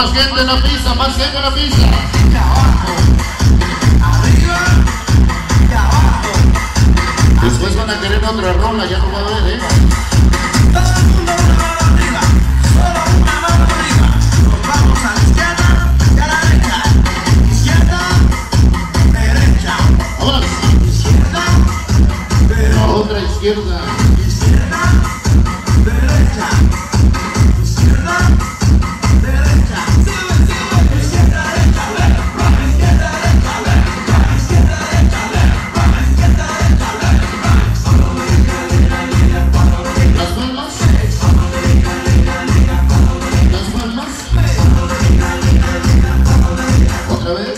Más gente en la pista, más gente en la pista. De abajo, arriba, de abajo. Después van a querer otra rola, ya no va a haber, Todo el mundo una mano arriba, solo una mano arriba. Nos vamos a la izquierda y a la derecha. Izquierda, derecha. Ahora, Izquierda, derecha. la otra izquierda. Izquierda, derecha. Izquierda, derecha. Sube, sube. Izquierda, derecha, left, right. Izquierda, derecha, left, right. Izquierda, derecha, left, right. Izquierda, derecha, left, right. Las palmas. Las palmas. Otra vez.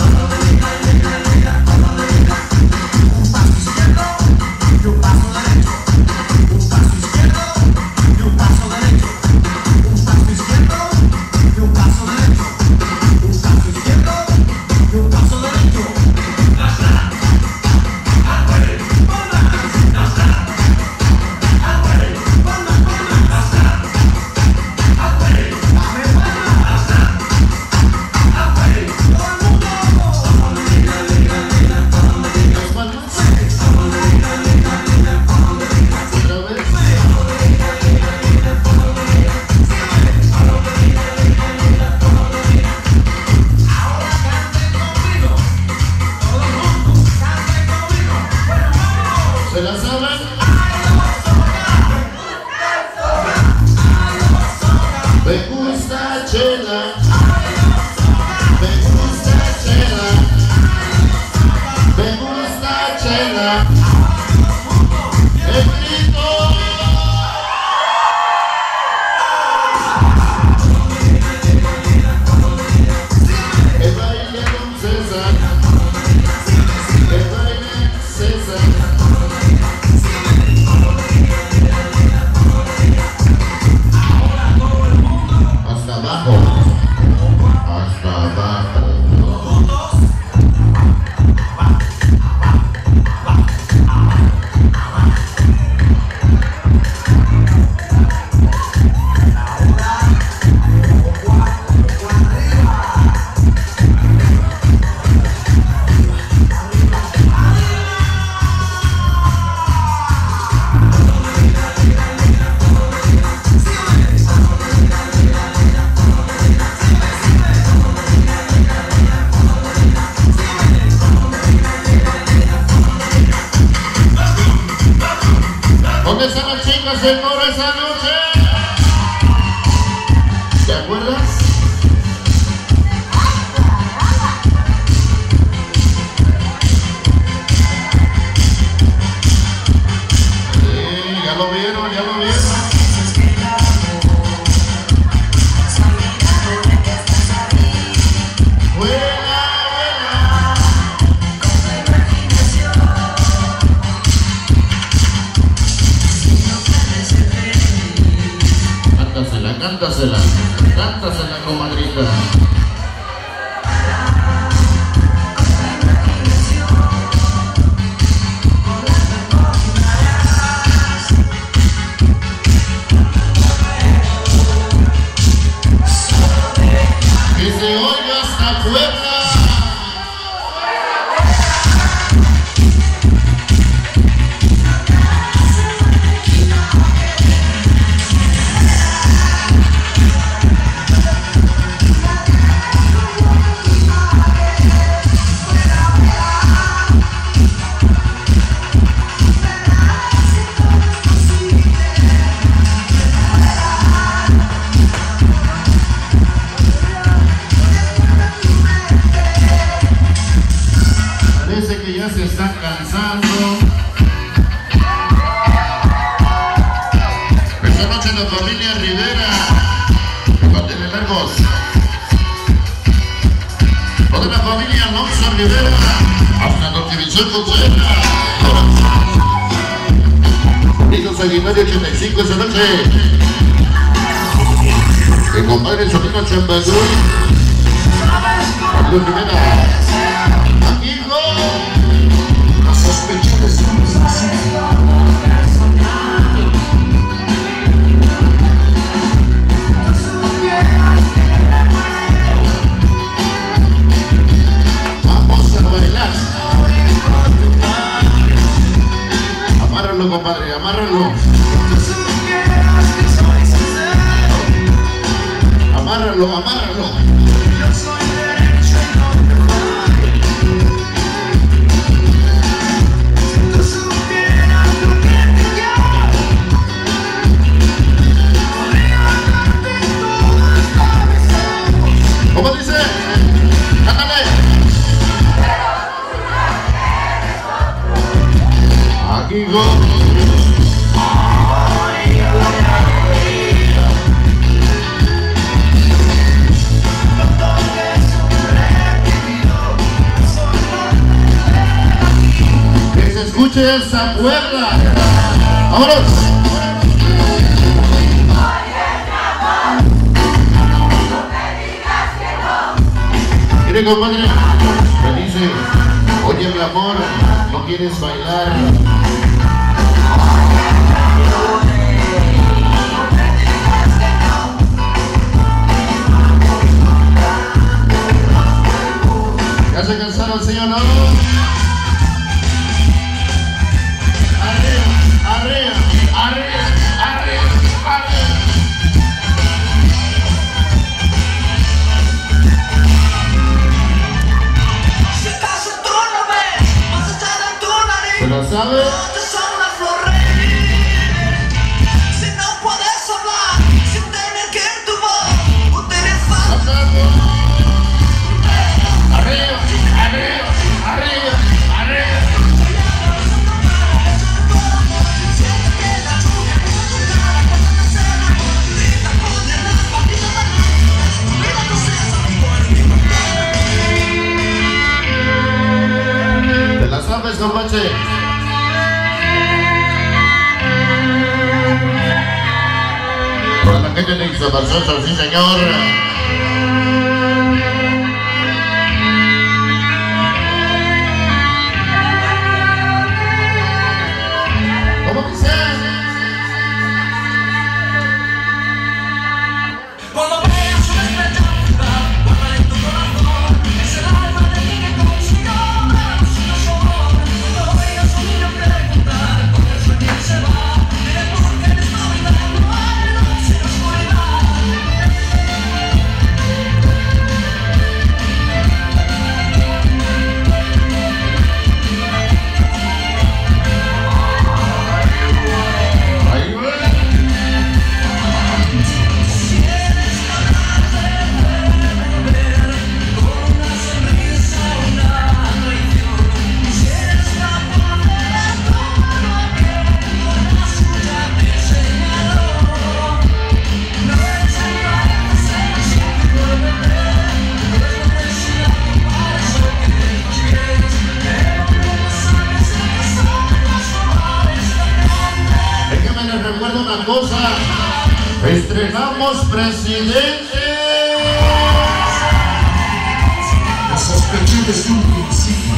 Un paso izquierdo y un paso derecho. Un paso izquierdo y un paso derecho. Un paso izquierdo y un paso derecho. Un paso izquierdo y un paso derecho. Las palmas. Otra vez. Ahora canten conmigo. Todo el mundo canten conmigo. Bueno, vamos. ¿Se la saben? Me gusta chela. Me gusta chela. Me gusta chela. El grito. El baile con César. El baile César. Hasta abajo. Hasta abajo. ¿Dónde están las chicas del coro esa noche? ¿Te acuerdas? Sí, ya lo vieron, ya lo vieron. Vuela, vuela. Cántasela, cántasela, cántasela, comadrita. Que se oiga hasta Puebla. Parece que ya se están cansando. Esta noche la familia Rivera, que mantiene largos. Toda la familia Alonso Rivera, hasta Nortivisión Concierta. Niños Saginario 85 esta noche. El compadre Solino Chambagrón, Pablo Rivera. Los sospechosos amárralo. Amárralo, amárralo. ¿Cómo dice? ¡Ándale! Aquí go. Que se escuche esa cuerda. ¡Vámonos! Mire, compadre, me dice, oye mi amor, ¿no quieres bailar? ¿Ya se cansaron, sí o no? Arriba, arriba, arriba, arriba, arriba. ¿Se la sabe? Si no puedes hablar, sin tener que tu voz utilizar. Arriba, arriba, arriba, arriba. ¿Te la sabes, compadre? Por la gente de Ixtapazoto, sí señor. ¿Cómo dice? Cuando veas una esperanza, guarda en tu corazón, es el alma de quien que consiguió ver su amor. Cuando veas un niño preguntar por qué sueño se va, dile porque le está bailando a la noche en la oscuridad. Ahí va. Si eres capaz de ver con una sonrisa una traición, si eres capaz de ver todo aquello con la suya te señaló, no eres capaz de ser siempre por beber, no es necesidad para eso que nos quieres, pero no sabes de qué son los colores tan grandes. Déjame les recuerdo una cosa. Estrenamos presidente. Lo sospeché desde un principio.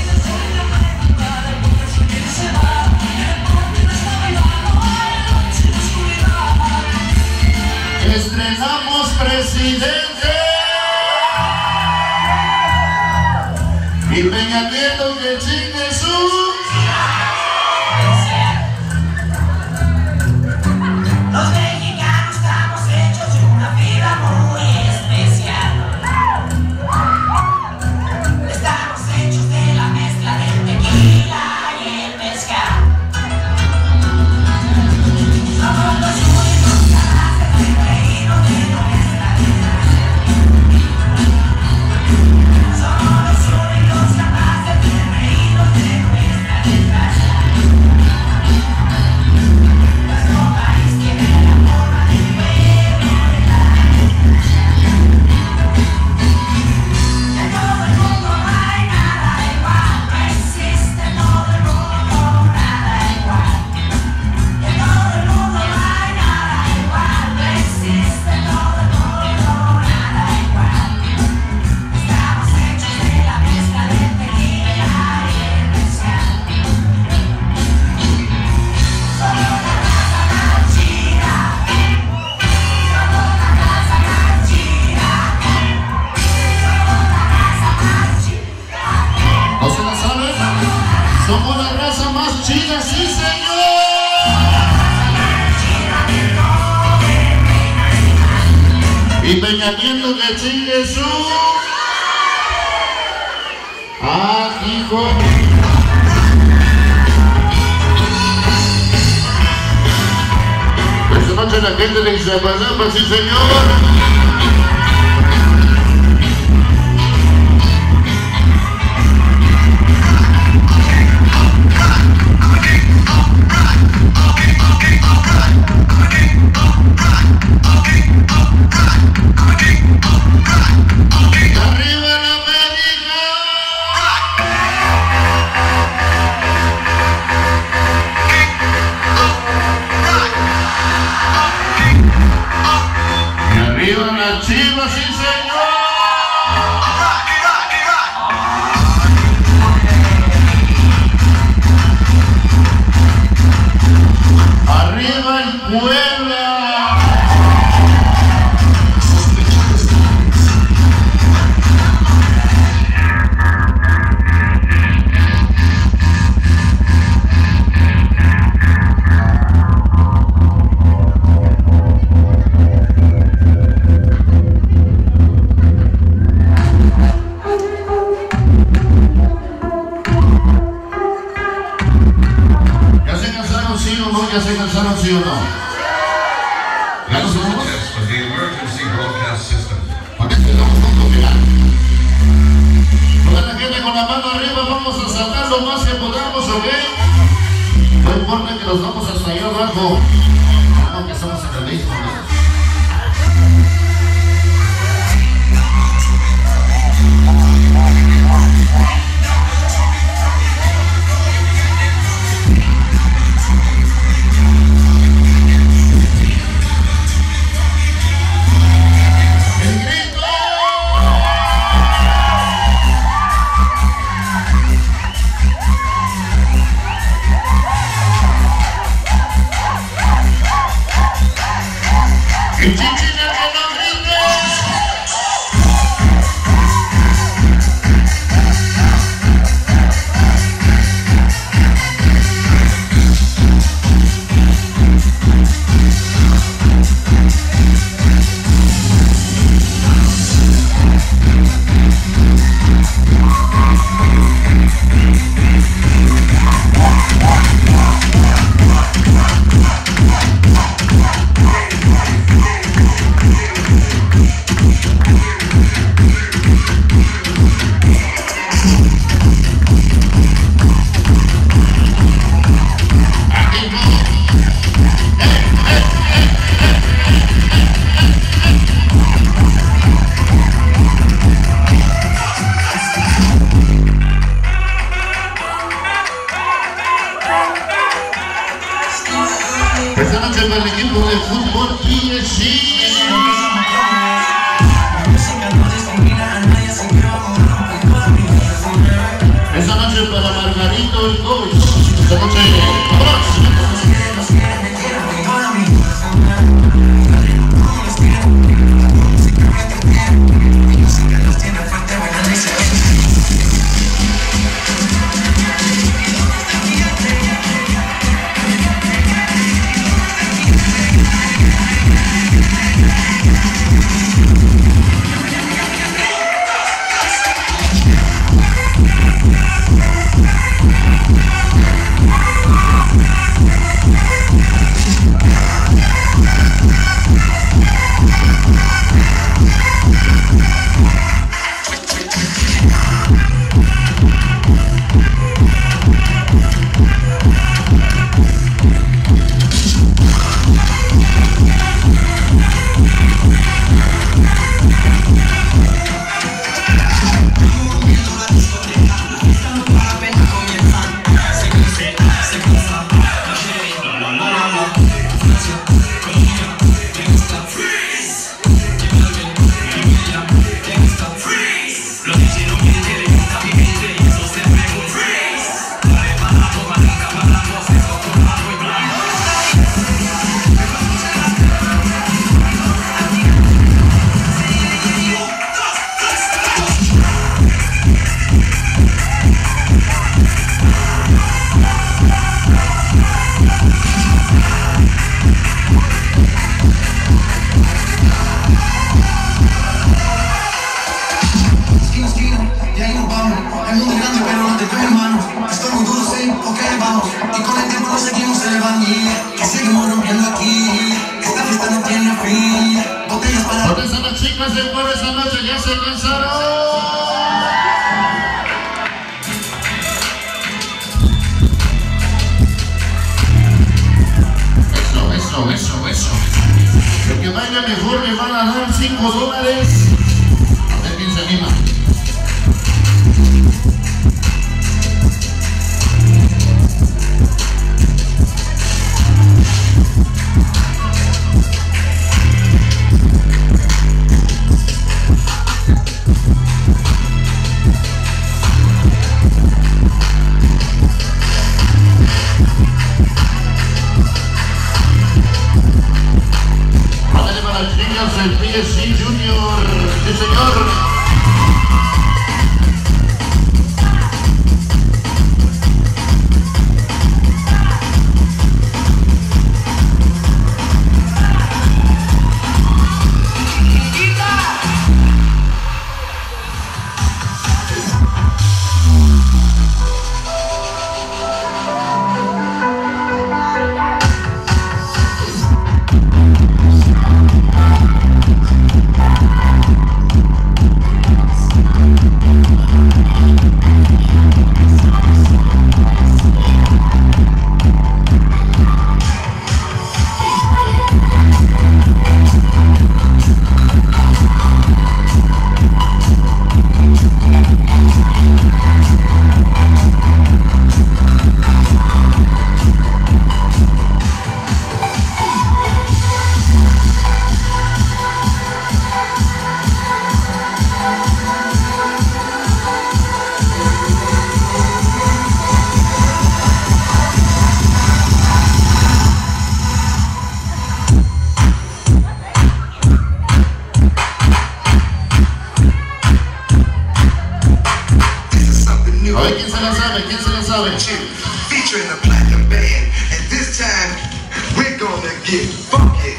Estrenamos presidente. Y Peña Nieto que chingue su. Los mexicanos estamos hechos de una fibra muy especial. Estamos hechos de la mezcla del tequila y el mezcal. Somos los únicos capaces de reírnos de nuestra vida. Somos los únicos capaces de reírnos de Y Peña Nieto que chingue su... ¡Ah, hijo! Esta noche la gente de Iztapalapa, sí señor. ¡Arriba la Chivas, sí señor! ¡Arriba el Puebla! ¿Ya se cansaron, sí o no? ¿Ya nos vamos? ¿Para qué quedamos juntos, mira? Toda la gente con la mano arriba, vamos a saltar lo más que podamos, ¿ok? No importa que nos vamos hasta allá abajo. Aunque estamos en el mismo, ¿no? Botellas para... ¿Dónde están las chicas del jueves esta noche? ¿Ya se cansaron? Eso. Lo que vaya mejor me van a dar $5. A ver quién se anima. El PSG Junior, sí señor. Featuring the Platinum Band, and this time we're gonna get funky.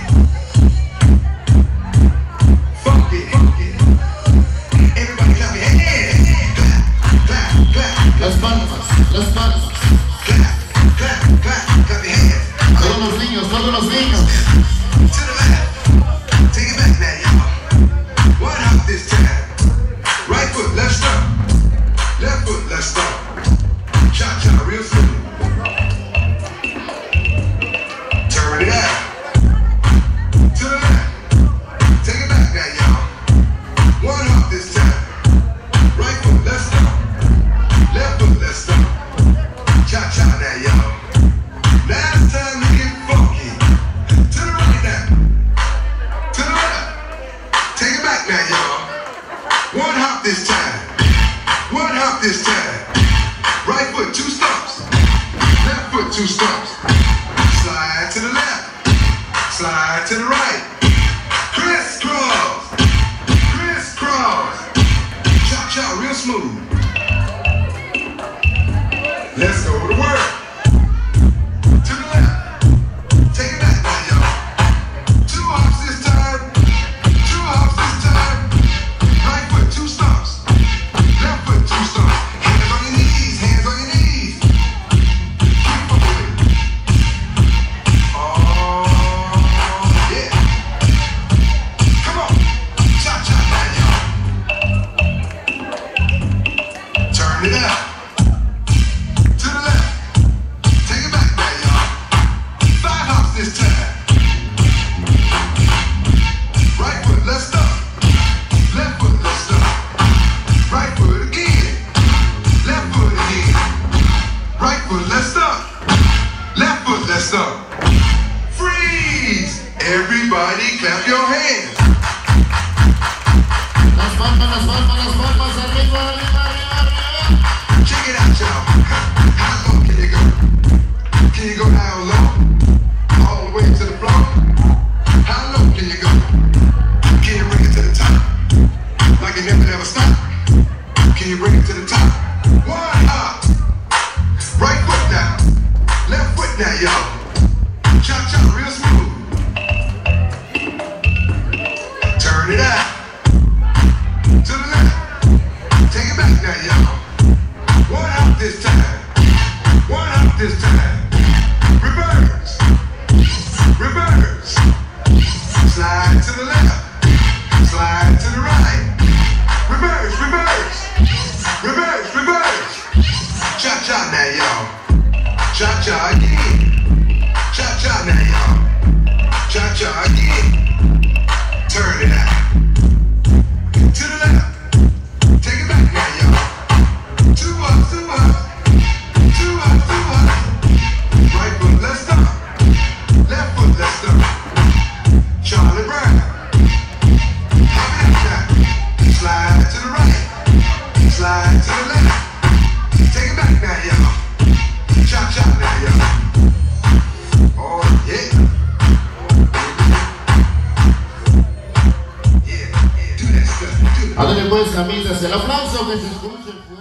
Everybody clap your hands. Clap. Las palmas. Clap your hands. Todos los niños. To the left. Take it back now, y'all. One hop this time. Right foot, left stomp. Left foot, left stomp. Cha-cha, real smooth. Turn it out. To the left. Take it back now, y'all. One hop this time. Right foot, left stomp. Left foot, left stomp. Cha-cha now, y'all. Now it's time to get funky. To the right now. To the left. Take it back now, y'all. One hop this time. Right foot, 2 stumps. Left foot, 2 stumps. Slide to the left. Slide to the right. Crisscross. Cha-cha, real smooth. Let's go to work. To the left. Take it back now, y'all. 2 hops this time. Right foot, 2 stumps. Left foot, 2 stumps. Hands on your knees. Keep up with it. Oh, yeah. Come on. Cha-cha now, y'all. Turn it out. To the left. Take it back now, y'all. 5 hops this time. Right foot, left stump. Left foot, left stump. Right foot again. Left foot again. Right foot, left stump. Left foot, left stump. Freeze! Everybody clap your hands. Las palmas, arriba. Check it out, y'all. How low can you go? Can you go down low? All the way to the floor? How low can you go? Can you bring it to the top? Like you never stop? Can you bring it to the top? One hop. Right foot now. Left foot now, y'all. Cha-cha, real smooth. Turn it out. To the left. Take it back now, y'all. One hop this time. Reverse. Slide to the left. Slide to the right. Reverse, reverse. Reverse, reverse. Cha-cha now, y'all. Cha-cha again. Cha-cha now, y'all. Cha-cha again. Turn it out. To the left. Take it back now, y'all. 2 up, 2 up. 2 up, 2 up. Right foot, let's stop. Left foot, let's stop. Charlie Brown. Hop it up now. Slide to the right. Slide to the left. Take it back now, y'all. Cha-cha now, y'all. Oh, yeah. Yeah, do that stuff. Do it. Ándale pues, camisas, el aplauso que se escuche.